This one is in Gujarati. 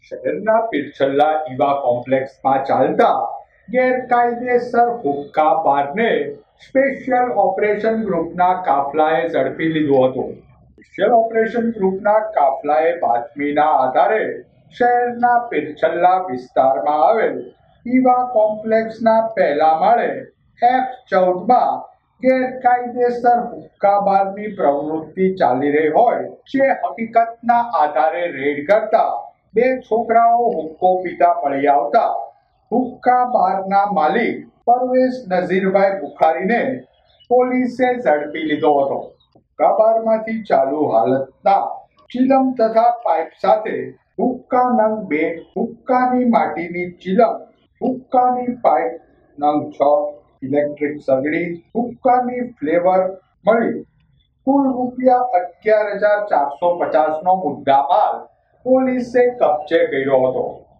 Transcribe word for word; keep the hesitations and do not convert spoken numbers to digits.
શહેરના પીરછલ્લા ઈવા કોમ્પ્લેક્સમાં ચાલતા ગેરકાયદેસર હુક્કા બારને સ્પેશિયલ ઓપરેશન ગ્રુપના કાફલાએ ઝડપી લીધો હતો. સ્પેશિયલ ઓપરેશન ગ્રુપના કાફલાએ બાતમીના આધારે શહેરના પીરછલ્લા વિસ્તારમાં આવેલ ઈવા કોમ્પ્લેક્સના પહેલા માળે એફ ચૌદમાં ગેરકાયદેસર હુક્કા બારની પ્રવૃત્તિ ચાલી રહી હોય જે હકીકતના આધારે રેડ કરતા બે છોકરાઓ હુક્કો પીતા મળી આવતા હુક્કા બારના માલિક પરવેઝ નઝીરભાઈ બુખારીને પોલીસે ઝડપી લીધો હતો. હુક્કા બારમાંથી ચાલુ હાલતના ચીલમ તથા પાઇપ સાથે હુક્કા નંગ બે, હુક્કાની માટીની ચીલમ, હુક્કાની પાઇપ નંગ છ, ઇલેક્ટ્રિક સગડી, હુક્કાની ફ્લેવર મળી કુલ રૂપિયા અગિયાર હજાર ચારસો પચાસ નો મુદ્દામાલ પોલીસે કબજે કર્યો હતો.